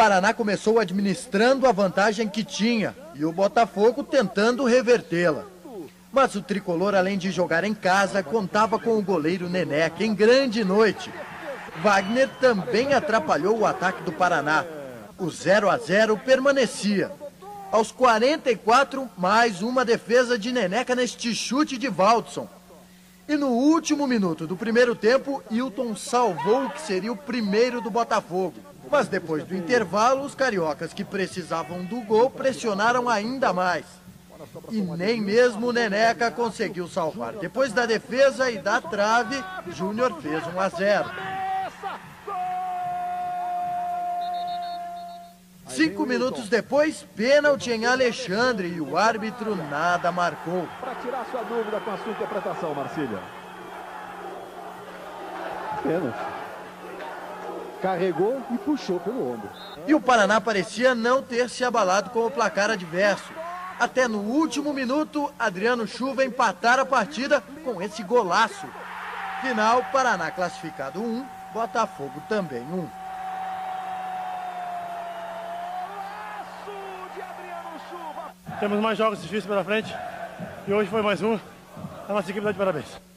Paraná começou administrando a vantagem que tinha e o Botafogo tentando revertê-la. Mas o tricolor, além de jogar em casa, contava com o goleiro Neneca em grande noite. Wagner também atrapalhou o ataque do Paraná. O 0-0 permanecia. Aos 44, mais uma defesa de Neneca neste chute de Valdson. E no último minuto do primeiro tempo, Hilton salvou o que seria o primeiro do Botafogo. Mas depois do intervalo, os cariocas que precisavam do gol pressionaram ainda mais. E nem mesmo o Neneca conseguiu salvar. Depois da defesa e da trave, Júnior fez 1-0. 5 minutos depois, pênalti em Alexandre e o árbitro nada marcou. Para tirar sua dúvida com a sua interpretação, Marcília. Pênalti. Carregou e puxou pelo ombro. E o Paraná parecia não ter se abalado com o placar adverso. Até no último minuto, Adriano Chuva empatar a partida com esse golaço. Final, Paraná classificado 1, Botafogo também 1. Temos mais jogos difíceis pela frente e hoje foi mais um. A nossa equipe está de parabéns.